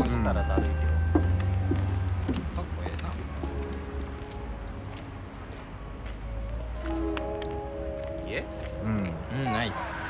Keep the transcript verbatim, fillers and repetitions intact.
したらだるいけど。 かっこええな。 Yes? うん。 うん、ナイス。